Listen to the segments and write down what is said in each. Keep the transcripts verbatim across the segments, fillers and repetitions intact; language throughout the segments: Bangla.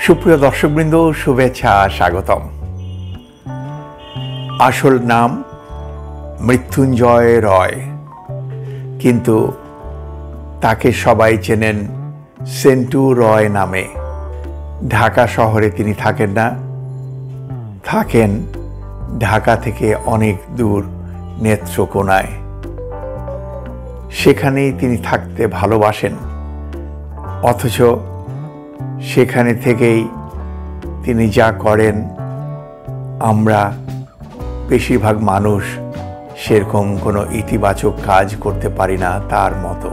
সুপ্রিয় দর্শকবৃন্দ, শুভেচ্ছা, স্বাগতম। আসল নাম মৃত্যুঞ্জয় রয়, কিন্তু তাকে সবাই চেনেন সেন্টু রয় নামে। ঢাকা শহরে তিনি থাকেন না, থাকেন ঢাকা থেকে অনেক দূর নেত্রকোনায়। সেখানেই তিনি থাকতে ভালোবাসেন, অথচ সেখানে থেকেই তিনি যা করেন আমরা বেশিরভাগ মানুষ সেরকম কোনো ইতিবাচক কাজ করতে পারি না তার মতো।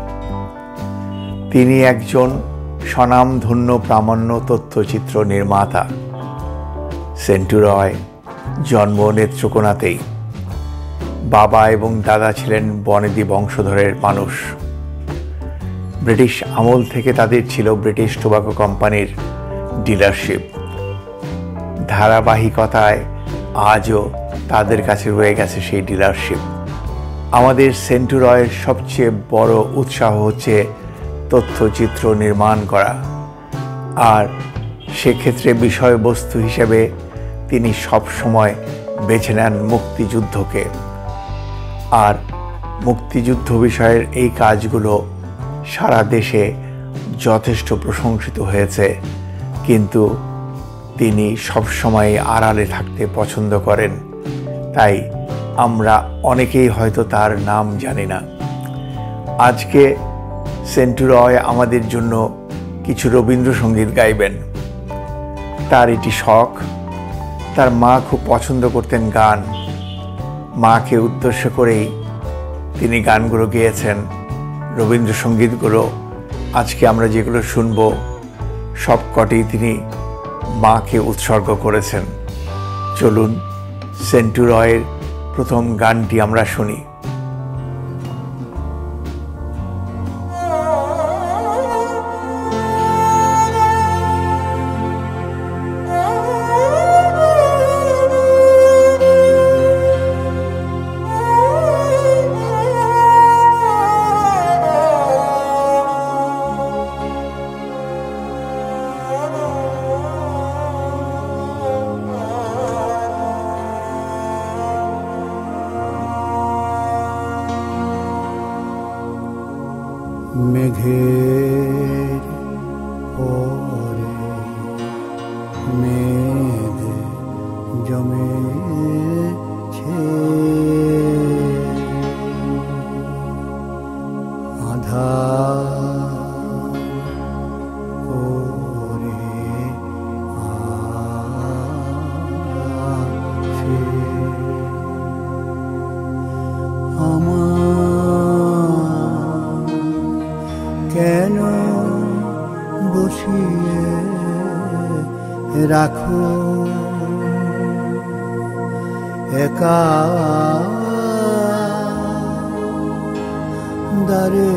তিনি একজন স্বনামধন্য প্রামাণ্য তথ্যচিত্র নির্মাতা। সেন্টু রয় জন্ম নেত্রকোনাতেই। বাবা এবং দাদা ছিলেন বনেদি বংশধরের মানুষ। ব্রিটিশ আমল থেকে তাদের ছিল ব্রিটিশ টোবাকো কোম্পানির ডিলারশিপ। ধারাবাহিকতায় আজও তাদের কাছে রয়ে গেছে সেই ডিলারশিপ। আমাদের সেন্টু রয়ের সবচেয়ে বড় উৎসাহ হচ্ছে তথ্যচিত্র নির্মাণ করা, আর সেক্ষেত্রে বিষয়বস্তু হিসেবে তিনি সব সময় বেছে নেন মুক্তিযুদ্ধকে। আর মুক্তিযুদ্ধ বিষয়ের এই কাজগুলো সারা দেশে যথেষ্ট প্রশংসিত হয়েছে, কিন্তু তিনি সবসময় আড়ালে থাকতে পছন্দ করেন, তাই আমরা অনেকেই হয়তো তার নাম জানি না। আজকে সেন্টু রয় আমাদের জন্য কিছু রবীন্দ্রসঙ্গীত গাইবেন। তার এটি শখ। তার মা খুব পছন্দ করতেন গান। মাকে উদ্দেশ্য করেই তিনি গানগুলো গেয়েছেন, রবীন্দ্রসঙ্গীতগুলো। আজকে আমরা যেগুলো শুনব সবকটি তিনি মাকে উৎসর্গ করেছেন। চলুন সেন্টু রয়ের প্রথম গানটি আমরা শুনি। মেঘের পরে মেঘ জমেছে, আধার করে আসে আমার, কেন বসিয়ে রাখো একা দারে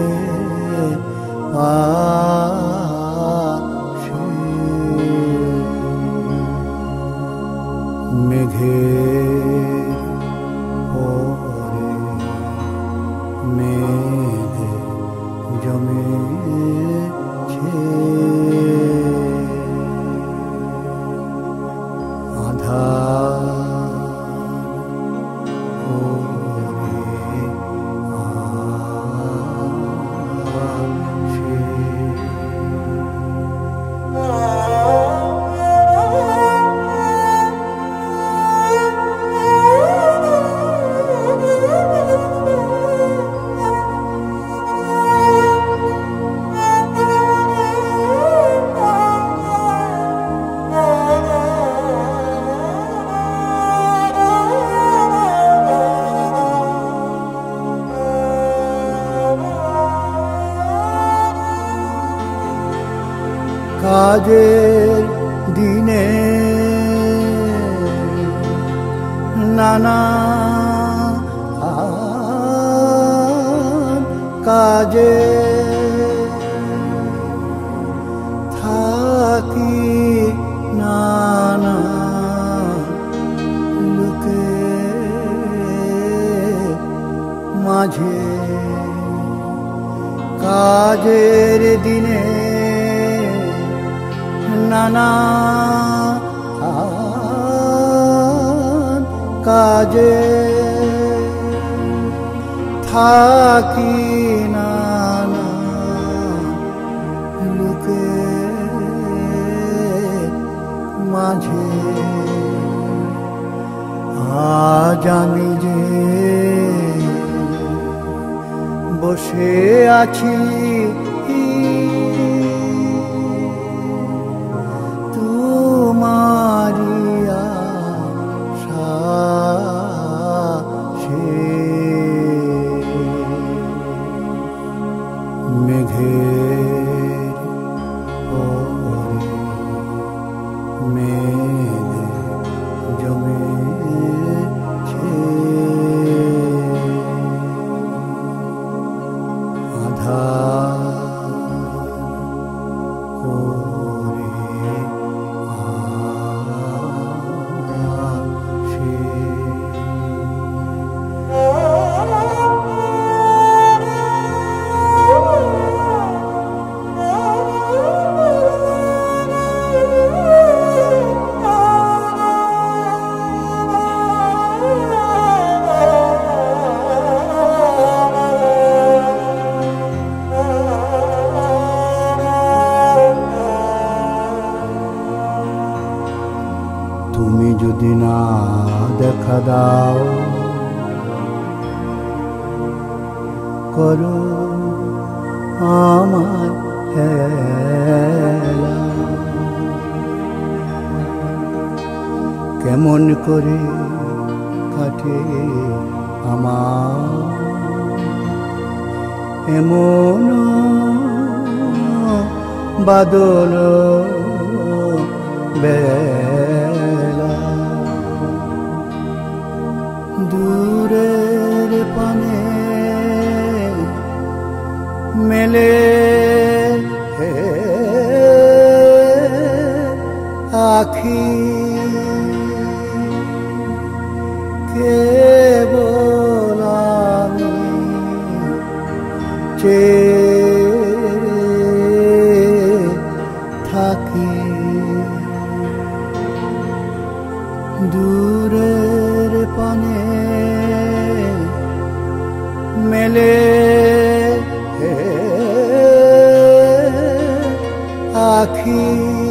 পাশে? মেঘের পরে মেঘ জমেছে, আধার করে আসে। কাজের দিনে নানা কাজে থাকি নানা লোকে মাঝে। কাজের দিনে নানা কাজে থাকি নানা লোকের মাঝে। আজ আমি যে বসে আছি তোমারি আশায়, মেঘের পরে মেঘ জমেছে, আধার করে আসে। তুমি যদি না দেখা দাও, করো আমার হেলা, কেমন করে কাটে আমার এমন বাদল বেলা। দূরের পানে মেলে আখি, কেবল আমি চেয়ে থাকি। দূরের পানে মেলে আখি,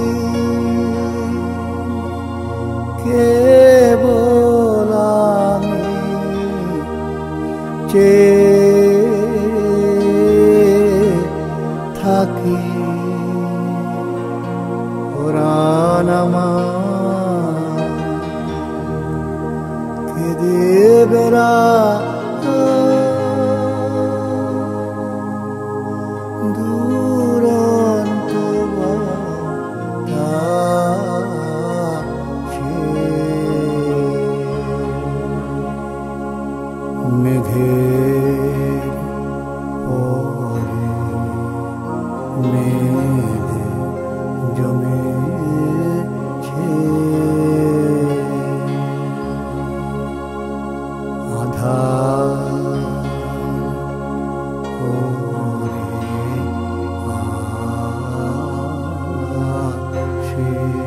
কেবল আমি চেয়ে থাকি। পুরাণ আমার কেঁদে বেড়া দুরন্ত বাতাসে, মেঘের পরে মেঘ জমেছে, আধার করে আসে।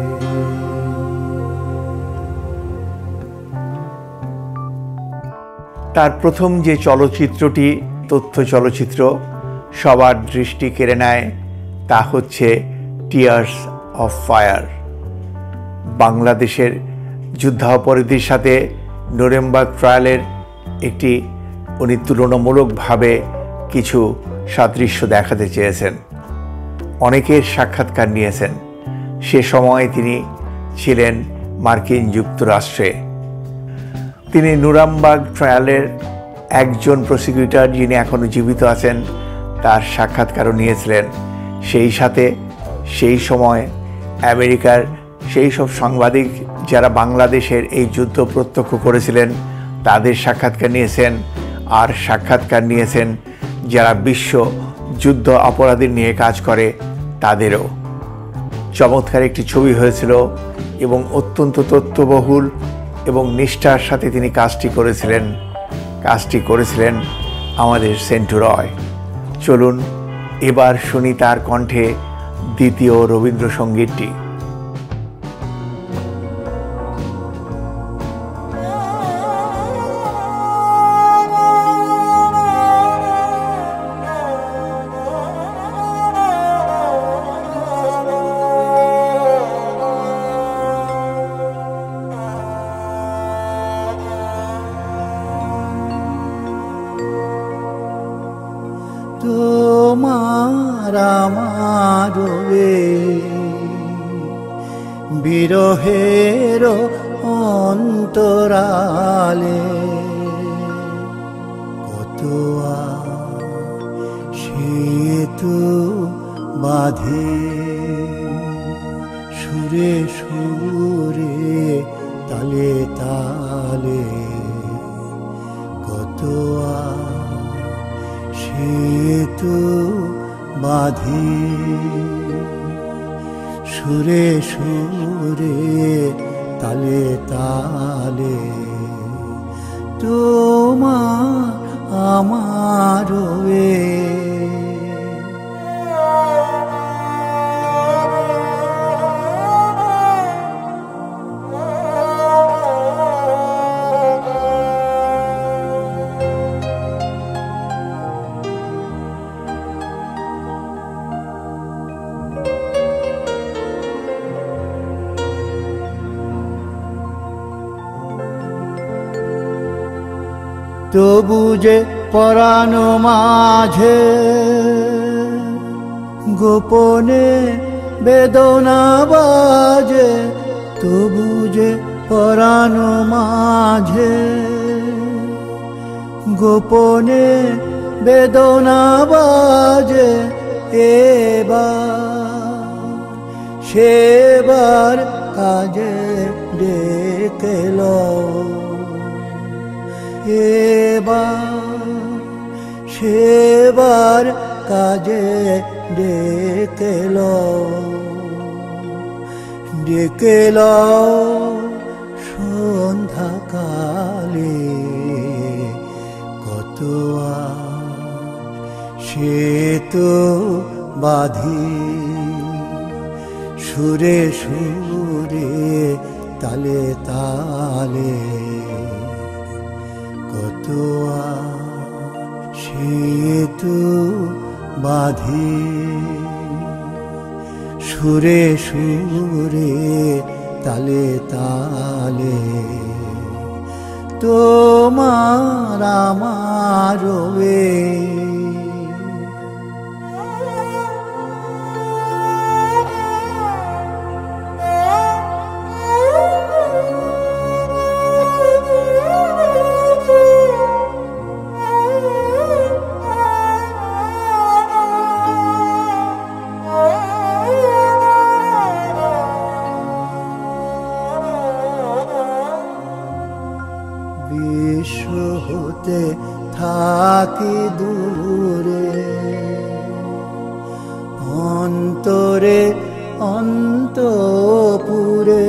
তার প্রথম যে চলচ্চিত্রটি তথ্য চলচ্চিত্র সবার দৃষ্টি কেড়ে নেয় তা হচ্ছে টিয়ার্স অফ ফায়ার। বাংলাদেশের যুদ্ধাপরাধীর সাথে নুরেমবার্গ ট্রায়ালের একটি উনি তুলনামূলকভাবে কিছু সাদৃশ্য দেখাতে চেয়েছেন। অনেকের সাক্ষাৎকার নিয়েছেন। সে সময় তিনি ছিলেন মার্কিন যুক্তরাষ্ট্রে। তিনি নুরেমবার্গ ট্রায়ালের একজন প্রসিকিউটর যিনি এখনও জীবিত আছেন তার সাক্ষাৎকারও নিয়েছিলেন। সেই সাথে সেই সময় আমেরিকার সেই সব সাংবাদিক যারা বাংলাদেশের এই যুদ্ধ প্রত্যক্ষ করেছিলেন তাদের সাক্ষাৎকার নিয়েছেন, আর সাক্ষাৎকার নিয়েছেন যারা বিশ্ব যুদ্ধ অপরাধী নিয়ে কাজ করে তাদেরও। চমৎকার একটি ছবি হয়েছিল এবং অত্যন্ত তথ্যবহুল এবং নিষ্ঠার সাথে তিনি কাজটি করেছিলেন কাজটি করেছিলেন আমাদের সেন্টু রয়। চলুন এবার শুনি তার কণ্ঠে দ্বিতীয় রবীন্দ্রসঙ্গীতটি। আমার রে বিরহের অন্তরালে কত সেতু বাঁধে সুরে সুরে তালে তালে কত সেতু বাঁধে সুরে সুরে তালে তালে তোমার আমার রে তবু যে পরাণ মাঝে গোপনে বেদনা বাজে তবু যে পরাণ মাঝে গোপনে বেদনা বাজে এবার সেবার কাজে ডেকেল এবার সেবার কাজে ডেকেল ডেকেল সন্ধ্যাকালে কত সেতু বাঁধি সুরে সুরে তালে তালে কত সেতু বাঁধি সুরে সুরে তালে তালে তোমার আমার রে বিশ্ব হতে থাকি দূরে অন্তরে অন্তপুরে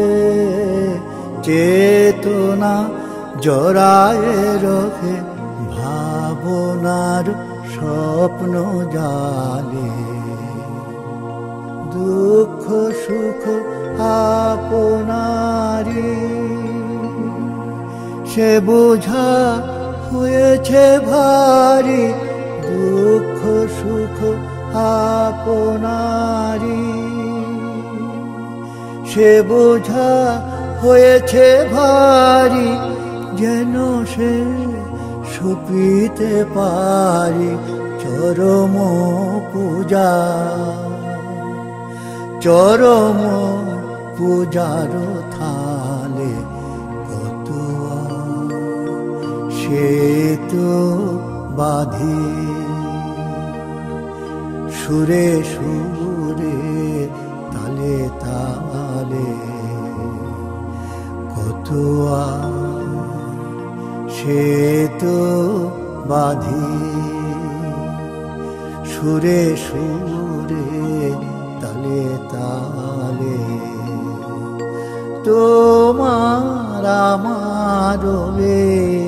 চেতনা জড়ায় রহে ভাবনার স্বপ্ন জালে দুঃখ সুখ আপনারি সে বোঝা হয়েছে ভারী দুঃখ সুখ আপনারি সে বোঝা হয়েছে ভারী যেন সে সুপিতে পারি চরম পূজা চরম পূজার থালে কত সেতু বাঁধি সুরে সুরে তালে তালে কত সেতু বাঁধি সুরে সুরে তালে তালে তোমার আমার রে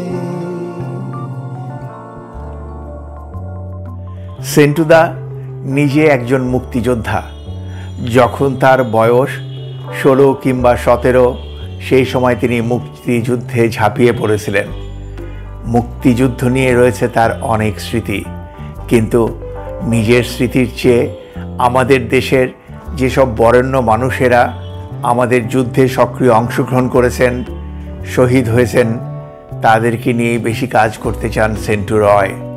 সেন্টুদা নিজে একজন মুক্তিযোদ্ধা। যখন তার বয়স ষোলো কিংবা সতেরো সেই সময় তিনি মুক্তিযুদ্ধে ঝাঁপিয়ে পড়েছিলেন। মুক্তিযুদ্ধ নিয়ে রয়েছে তার অনেক স্মৃতি, কিন্তু নিজের স্মৃতির চেয়ে আমাদের দেশের যেসব বরেণ্য মানুষেরা আমাদের যুদ্ধে সক্রিয় অংশগ্রহণ করেছেন, শহীদ হয়েছেন, তাদেরকে নিয়ে বেশি কাজ করতে চান সেন্টু রয়।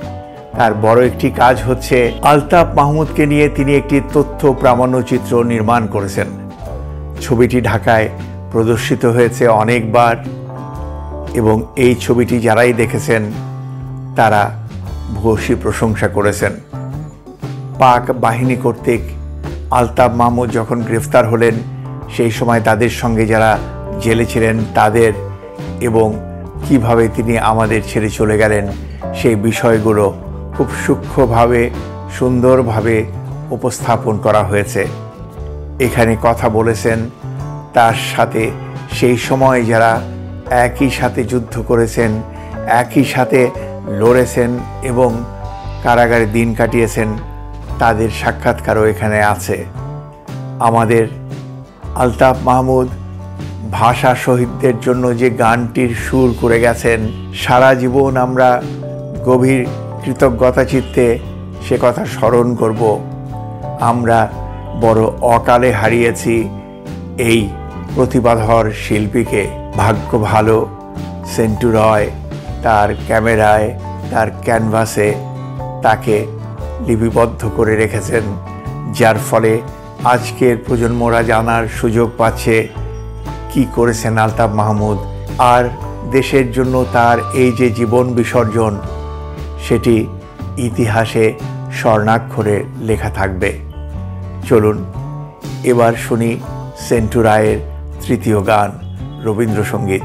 তার বড় একটি কাজ হচ্ছে আলতাফ মাহমুদকে নিয়ে তিনি একটি তথ্য প্রামাণ্যচিত্র নির্মাণ করেছেন। ছবিটি ঢাকায় প্রদর্শিত হয়েছে অনেকবার এবং এই ছবিটি যারাই দেখেছেন তারা ভূয়সী প্রশংসা করেছেন। পাক বাহিনী কর্তৃক আলতাফ মাহমুদ যখন গ্রেফতার হলেন সেই সময় তাদের সঙ্গে যারা জেলে ছিলেন তাদের এবং কিভাবে তিনি আমাদের ছেড়ে চলে গেলেন সেই বিষয়গুলো খুব সূক্ষ্মভাবে সুন্দরভাবে উপস্থাপন করা হয়েছে। এখানে কথা বলেছেন তার সাথে সেই সময় যারা একই সাথে যুদ্ধ করেছেন, একই সাথে লড়েছেন এবং কারাগারে দিন কাটিয়েছেন তাদের সাক্ষাৎকারও এখানে আছে। আমাদের আলতাফ মাহমুদ ভাষা শহীদদের জন্য যে গানটির সুর করে গেছেন, সারা জীবন আমরা গভীর কৃতজ্ঞতা চিত্তে সে কথা স্মরণ করব। আমরা বড় অকালে হারিয়েছি এই প্রতিভাধর শিল্পীকে। ভাগ্য ভালো সেন্টু রয় তার ক্যামেরায় তার ক্যানভাসে তাকে লিপিবদ্ধ করে রেখেছেন, যার ফলে আজকের প্রজন্মরা জানার সুযোগ পাচ্ছে কি করেছেন আলতাফ মাহমুদ। আর দেশের জন্য তার এই যে জীবন বিসর্জন সেটি ইতিহাসে স্বর্ণাক্ষরে লেখা থাকবে। চলুন এবার শুনি সেন্টু রায়ের তৃতীয় গান রবীন্দ্রসঙ্গীত।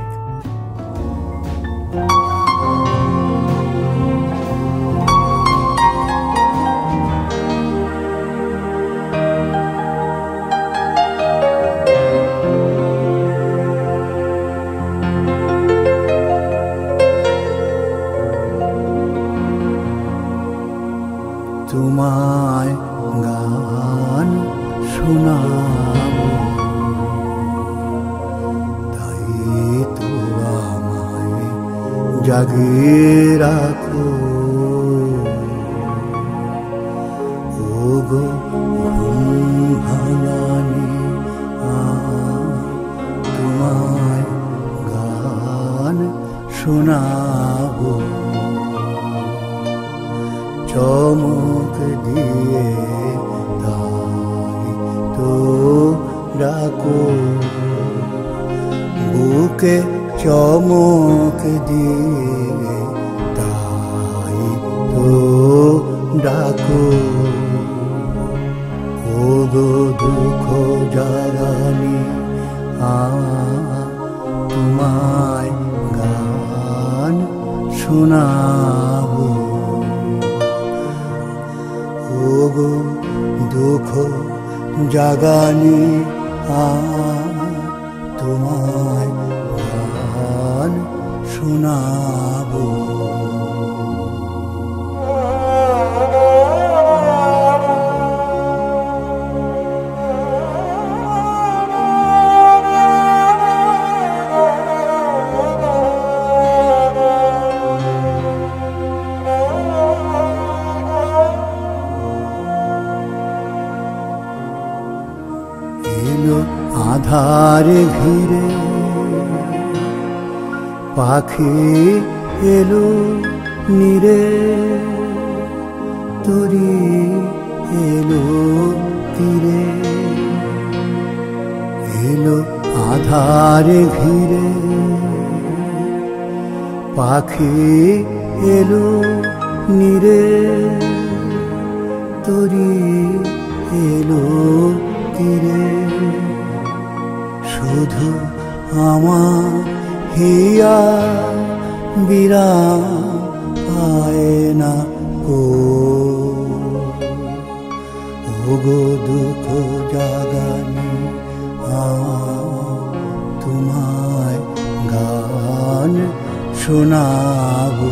তোমায় গান শোনাবো তাই তো আমায় জাগিয়ে রাখো, ও গো ঘুম ভাঙানি তোমায় গান শোনাবো, চমক দিয়ে তাই তো ডাকো, বুকে চমক দিয়ে তাই তো ডাকো, ও গো দুঃখ জাগানি তোমায় গান শোনাবো, ও গো দুঃখ জাগানি তোমায় গান শোনাবো। আধারে ঘিরে পাখি এলো নীরে, তরি এলো তীরে, এলো আধারে ঘিরে পাখি এলো নীরে, তরি এলো তীরে, শুধু আমার হিয়া বিরাম পায় না কো, ও গো দুঃখ জাগানি তোমায় গান শোনাবো,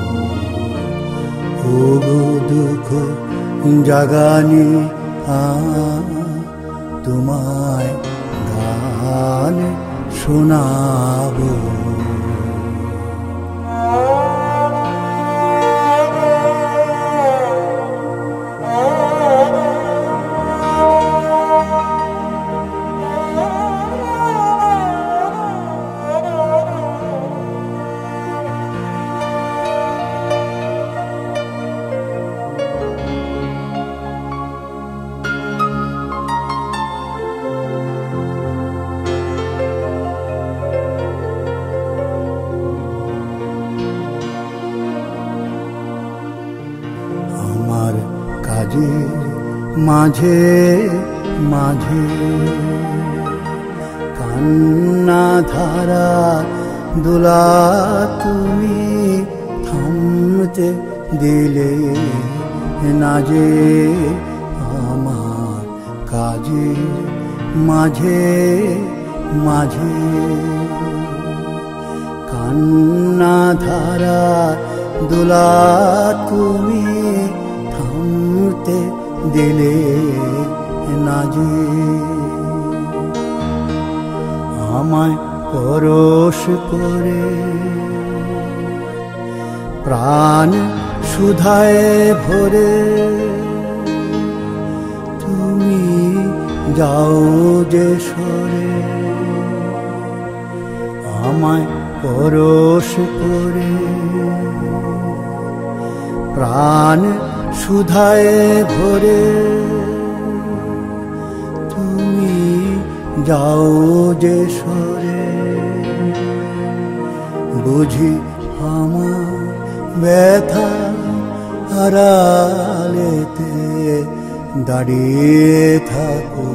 ও গো দুঃখ জাগানি তোমায় গান শোনাবো। কাজে মাঝে মাঝে কান্না ধারা দোলা তুমি থামতে দিলে না যে আমার কাজে মাঝে মাঝে কান্না ধারা দোলা তুমি থামতে দিলে না যে আমায় পরশ করে প্রাণ সুধায় ভরে তুমি যাও যে সরে আমায় পরশ করে প্রাণ সুধায় ভরে তুমি যাও যে সরে বুঝি আমার ব্যথা আড়ালেতে দাঁড়িয়ে থাকো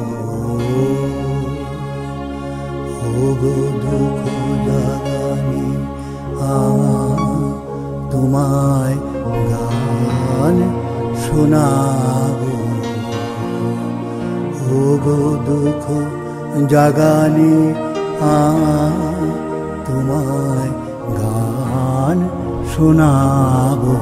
ওগো দুঃখ জাগানি আমার তোমায় গান শোনাবো ওগো দুঃখ জাগানি আমার তোমায় গান শোনাবো।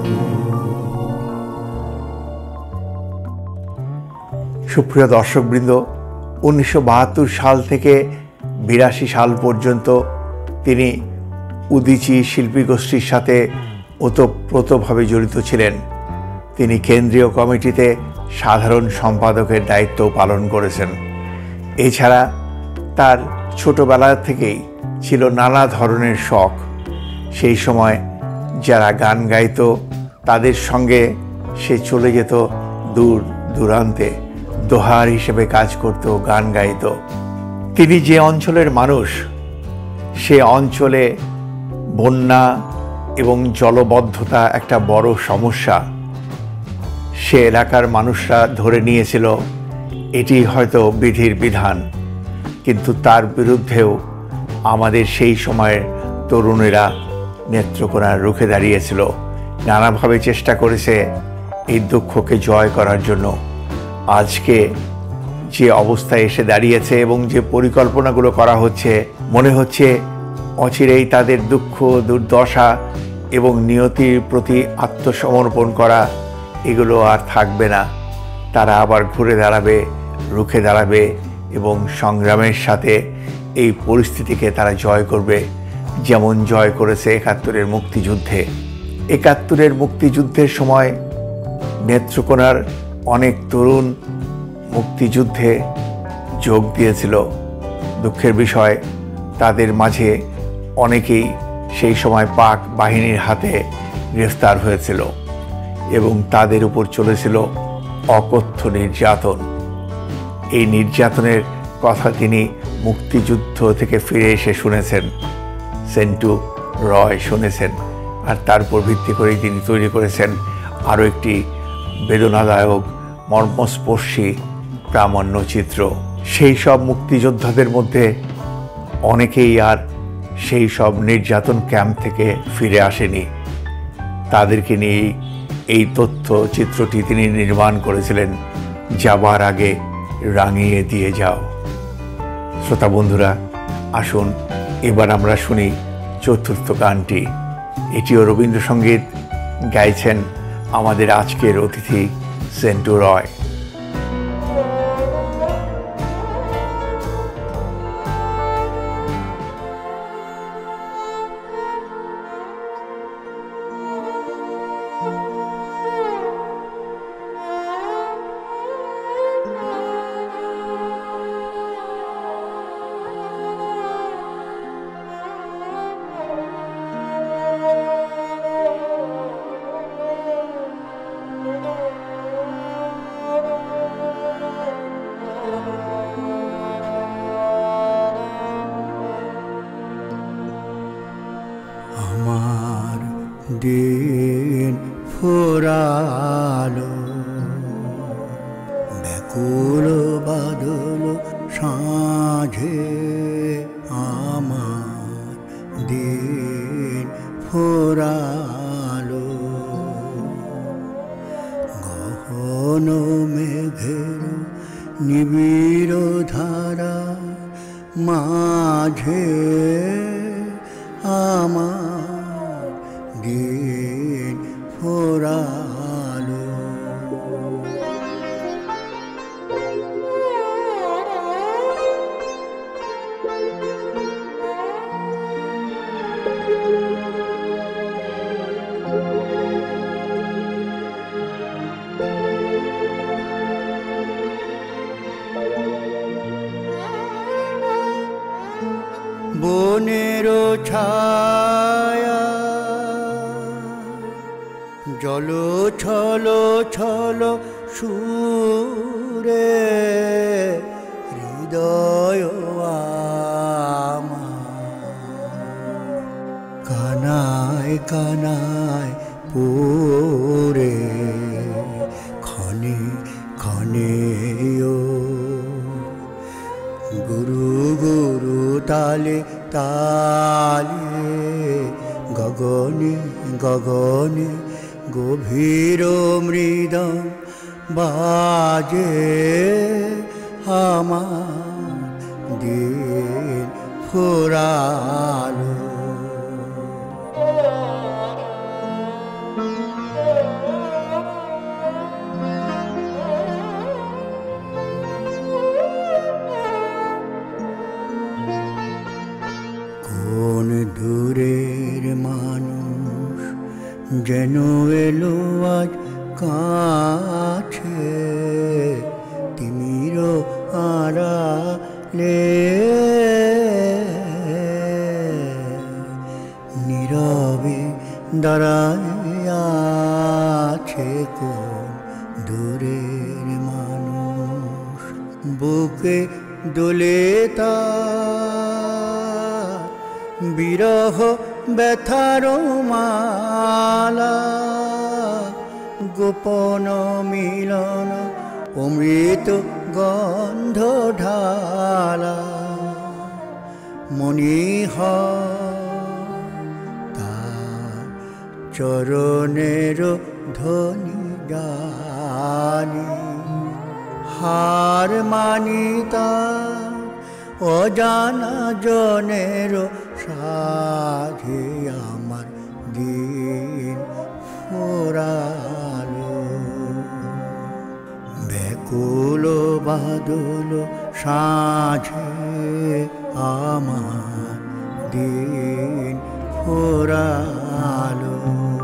সুপ্রিয় দর্শকবৃন্দ, উনিশশো বাহাত্তর সাল থেকে বিরাশি সাল পর্যন্ত তিনি উদীচী শিল্পী গোষ্ঠীর সাথে ওতপ্রোতভাবে জড়িত ছিলেন। তিনি কেন্দ্রীয় কমিটিতে সাধারণ সম্পাদকের দায়িত্ব পালন করেছেন। এছাড়া তার ছোটবেলা থেকেই ছিল নানা ধরনের শখ। সেই সময় যারা গান গাইত তাদের সঙ্গে সে চলে যেত দূর দূরান্তে, দোহার হিসেবে কাজ করত, গান গাইত। তিনি যে অঞ্চলের মানুষ, সে অঞ্চলে বন্যা এবং জলবদ্ধতা একটা বড় সমস্যা। সে এলাকার মানুষরা ধরে নিয়েছিল এটি হয়তো বিধির বিধান, কিন্তু তার বিরুদ্ধেও আমাদের সেই সময়ের তরুণেরা নেত্রকোনা রুখে দাঁড়িয়েছিল, নানাভাবে চেষ্টা করেছে এই দুঃখকে জয় করার জন্য। আজকে যে অবস্থায় এসে দাঁড়িয়েছে এবং যে পরিকল্পনাগুলো করা হচ্ছে, মনে হচ্ছে অচিরেই তাদের দুঃখ, দুর্দশা এবং নিয়তির প্রতি আত্মসমর্পণ করা এগুলো আর থাকবে না। তারা আবার ঘুরে দাঁড়াবে, রুখে দাঁড়াবে এবং সংগ্রামের সাথে এই পরিস্থিতিকে তারা জয় করবে, যেমন জয় করেছে একাত্তরের মুক্তিযুদ্ধে। একাত্তরের মুক্তিযুদ্ধের সময় নেত্রকোনার অনেক তরুণ মুক্তিযুদ্ধে যোগ দিয়েছিল। দুঃখের বিষয়, তাদের মাঝে অনেকেই সেই সময় পাক বাহিনীর হাতে গ্রেফতার হয়েছিল এবং তাদের উপর চলেছিল অকথ্য নির্যাতন। এই নির্যাতনের কথা তিনি মুক্তিযুদ্ধ থেকে ফিরে এসে শুনেছেন, সেন্টু রয় শুনেছেন, আর তারপর ভিত্তি করেই তিনি তৈরি করেছেন আরও একটি বেদনাদায়ক, মর্মস্পর্শী প্রামাণ্য চিত্র। সেই সব মুক্তিযোদ্ধাদের মধ্যে অনেকেই আর সেই সব নির্যাতন ক্যাম্প থেকে ফিরে আসেনি। তাদেরকে নিয়েই এই তথ্য চিত্রটি তিনি নির্মাণ করেছিলেন, যাবার আগে রাঙিয়ে দিয়ে যাও। শ্রোতা বন্ধুরা, আসুন এবার আমরা শুনি চতুর্থ গানটি। এটিও রবীন্দ্রসঙ্গীত, গাইছেন আমাদের আজকের অতিথি সেন্টু রয়। দিন ফুরালো ব্যাকুল বাদল সাঁঝে আমার দিন ফোরালো, গহন মেঘের নিবিড় ধারা মাঝে আমার দিন ফোরালো। বনের ছায়া জল ছল ছল সুরে হৃদয় আমার কানায় কানায় পুরে ক্ষণে ক্ষণে ও গুরু গুরু তালে তালে গগনে গগনে গভীর মৃদং বাজে আমার দিন ফুরালো। কোন দূরের মানুষ যেন এলো আজ কাছে, তিমির আড়ালে নীরবে দাঁড়ায় আছে কোন দূরের মানুষ, বুকে দোলে তার বিরহ ব্যথার মালা, গোপন মিলন অমৃত গন্ধ ঢালা, মনিহ তার চরণের ধ্বনি জানি, হার মানি তার অজানা জনের সাধে আমার দিন ফোরালো। ব্যাকুল বাদল সাঁঝে আমার দিন ফোরালো।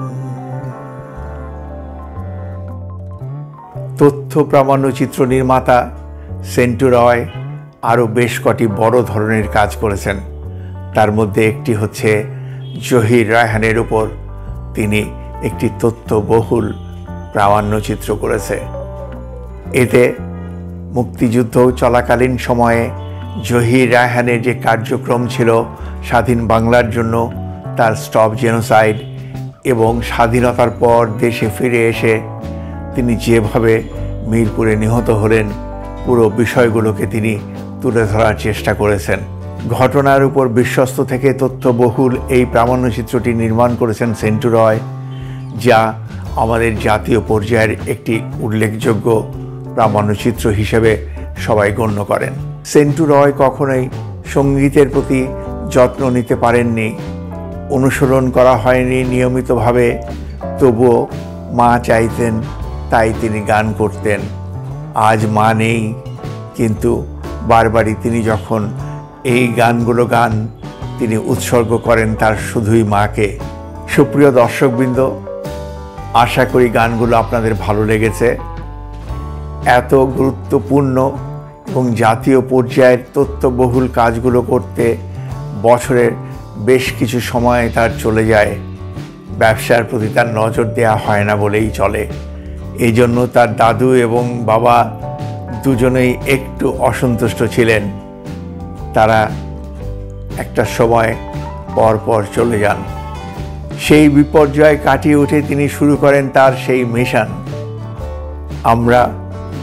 তথ্য প্রামাণ্যচিত্র নির্মাতা সেন্টু রয় আরও বেশ কটি বড় ধরনের কাজ করেছেন। তার মধ্যে একটি হচ্ছে জহির রায়হানের উপর তিনি একটি তথ্যবহুল প্রামাণ্যচিত্র করেছে। এতে মুক্তিযুদ্ধ চলাকালীন সময়ে জহির রায়হানের যে কার্যক্রম ছিল স্বাধীন বাংলার জন্য, তার স্টপ জেনোসাইড এবং স্বাধীনতার পর দেশে ফিরে এসে তিনি যেভাবে মিরপুরে নিহত হলেন, পুরো বিষয়গুলোকে তিনি তুলে ধরার চেষ্টা করেছেন। ঘটনার উপর বিশ্বস্ত থেকে তথ্যবহুল এই প্রামাণ্যচিত্রটি নির্মাণ করেছেন সেন্টু রয়, যা আমাদের জাতীয় পর্যায়ের একটি উল্লেখযোগ্য প্রামাণ্যচিত্র হিসেবে সবাই গণ্য করেন। সেন্টু রয় কখনোই সঙ্গীতের প্রতি যত্ন নিতে পারেননি, অনুসরণ করা হয়নি নিয়মিতভাবে, তবুও মা চাইতেন তাই তিনি গান করতেন। আজ মা নেই, কিন্তু বারবারই তিনি যখন এই গানগুলো গান তিনি উৎসর্গ করেন তার শুধুই মাকে। সুপ্রিয় দর্শকবৃন্দ, আশা করি গানগুলো আপনাদের ভালো লেগেছে। এত গুরুত্বপূর্ণ এবং জাতীয় পর্যায়ের তথ্যবহুল কাজগুলো করতে বছরের বেশ কিছু সময় তার চলে যায়। ব্যবসার প্রতি তার নজর দেওয়া হয় না বলেই চলে। এই জন্য তার দাদু এবং বাবা দুজনেই একটু অসন্তুষ্ট ছিলেন। তারা একটা সময় পর পর চলে যান। সেই বিপর্যয় কাটিয়ে উঠে তিনি শুরু করেন তার সেই মিশন। আমরা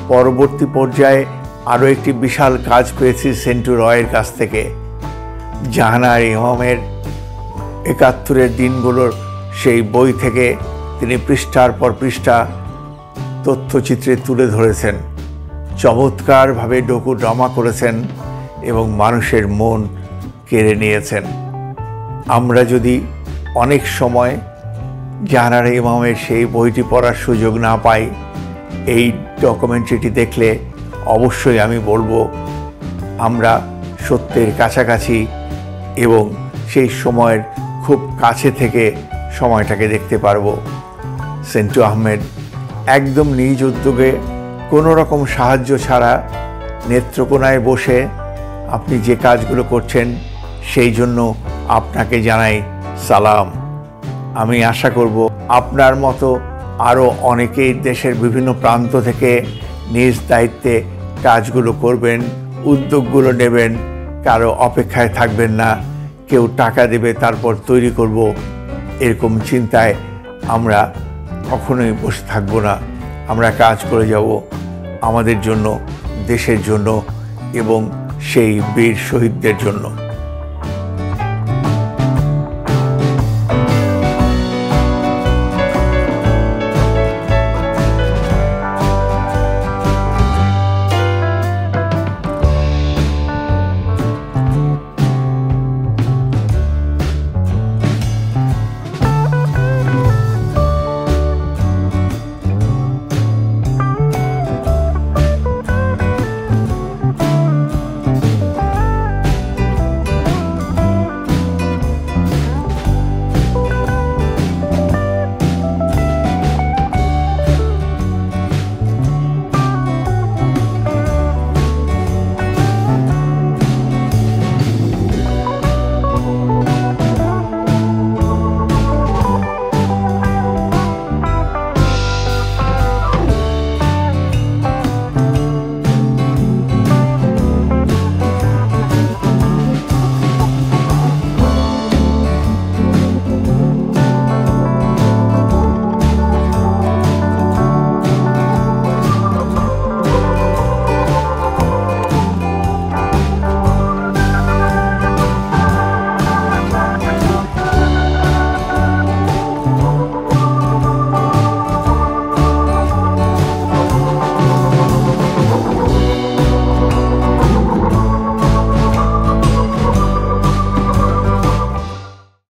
পরবর্তী পর্যায়ে আরও একটি বিশাল কাজ পেয়েছি সেন্টু রয়ের কাছ থেকে। জাহানারা ইমামের একাত্তরের দিনগুলোর সেই বই থেকে তিনি পৃষ্ঠার পর পৃষ্ঠা তথ্যচিত্রে তুলে ধরেছেন, চমৎকারভাবে ডকু ড্রামা করেছেন এবং মানুষের মন কেড়ে নিয়েছেন। আমরা যদি অনেক সময় জাহানারা ইমামের সেই বইটি পড়ার সুযোগ না পাই, এই ডকুমেন্টারিটি দেখলে অবশ্যই আমি বলবো আমরা সত্যের কাছাকাছি এবং সেই সময়ের খুব কাছে থেকে সময়টাকে দেখতে পারবো। সেন্টু আহমেদ একদম নিজ উদ্যোগে কোনো রকম সাহায্য ছাড়া নেত্রকোনায় বসে আপনি যে কাজগুলো করছেন সেই জন্য আপনাকে জানাই সালাম। আমি আশা করব আপনার মতো আরও অনেকেই দেশের বিভিন্ন প্রান্ত থেকে নিজ দায়িত্বে কাজগুলো করবেন, উদ্যোগগুলো নেবেন, কারো অপেক্ষায় থাকবেন না কেউ টাকা দেবে তারপর তৈরি করব, এরকম চিন্তায় আমরা কখনোই বসে থাকব না। আমরা কাজ করে যাব আমাদের জন্য, দেশের জন্য এবং সেই বীর শহীদদের জন্য।